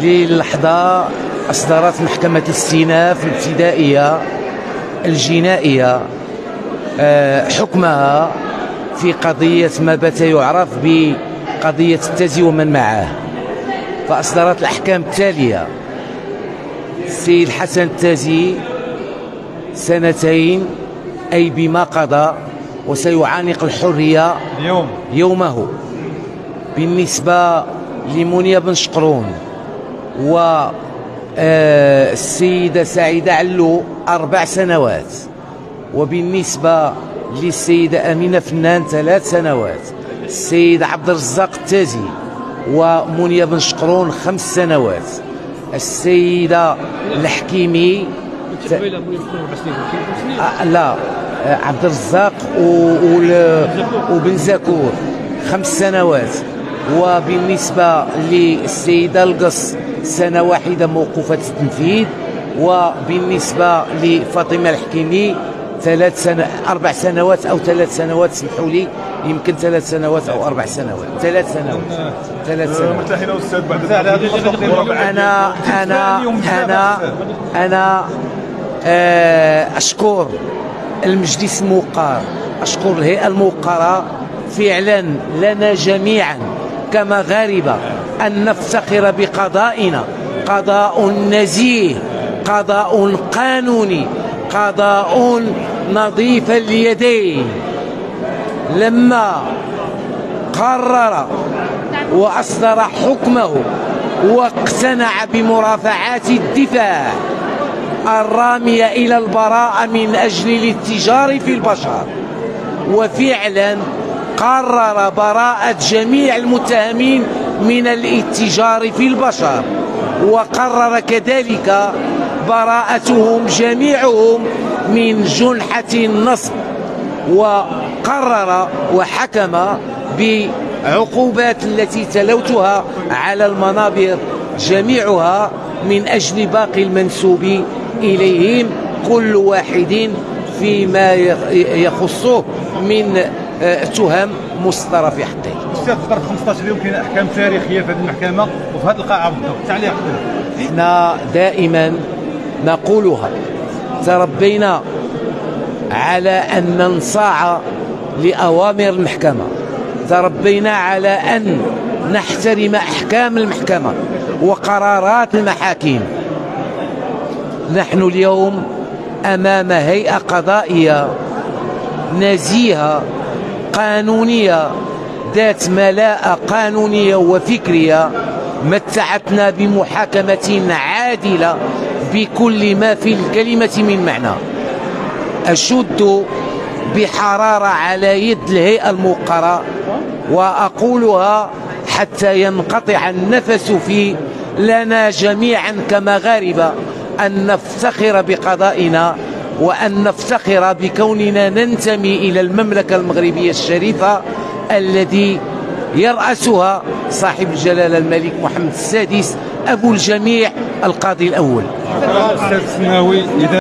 للحظة أصدرت محكمة الاستئناف الابتدائية الجنائية حكمها في قضية ما بات يعرف بقضية التازي ومن معه. فأصدرت الأحكام التالية: السيد حسن التازي 2 أي بما قضى، وسيعانق الحرية يومه. بالنسبة لمنيا بن شقرون والسيدة سعيدة علو 4 سنوات، وبالنسبة للسيدة أمينة فنان 3 سنوات. السيد عبد الرزاق التازي ومنيا بن شقرون 5 سنوات. السيدة الحكيمي لا عبد الرزاق وبن زكور 5 سنوات. وبالنسبة للسيدة القص 1 سنة موقوفة التنفيذ. وبالنسبة لفاطمة الحكيمي 4 سنوات أو 3 سنوات، سمحوا لي، يمكن 3 سنوات أو 4 سنوات. 3 سنوات. مرتاحين أستاذ بعد أنا أشكر المجلس الموقر، أشكر الهيئة الموقرة. فعلا لنا جميعا كمغاربة أن نفتخر بقضائنا، قضاء نزيه، قضاء قانوني، قضاء نظيف اليدين. لما قرر وأصدر حكمه واقتنع بمرافعات الدفاع الرامية إلى البراءة من أجل الاتجار في البشر، وفعلا قرر براءة جميع المتهمين من الاتجار في البشر، وقرر كذلك براءتهم جميعهم من جنحة النصب، وقرر وحكم بعقوبات التي تلوتها على المنابر جميعها من أجل باقي المنسوب إليهم، كل واحد فيما يخصه من تهم مصدرة في حقه. أستاذ، في ظرف 15 يوم كاين أحكام تاريخية في هذه المحكمة وفي هذه القاعة بالضبط، تعليق؟ احنا دائما نقولها، تربينا على أن ننصاع لأوامر المحكمة، تربينا على أن نحترم أحكام المحكمة وقرارات المحاكم. نحن اليوم أمام هيئة قضائية نزيهة قانونية ذات ملاءة قانونية وفكرية، متعتنا بمحاكمة عادلة بكل ما في الكلمة من معنى. أشد بحرارة على يد الهيئة الموقرة وأقولها حتى ينقطع النفس في لنا جميعا كمغاربة أن نفتخر بقضائنا، وأن نفتخر بكوننا ننتمي إلى المملكة المغربية الشريفة الذي يرأسها صاحب الجلالة الملك محمد السادس أبو الجميع القاضي الأول.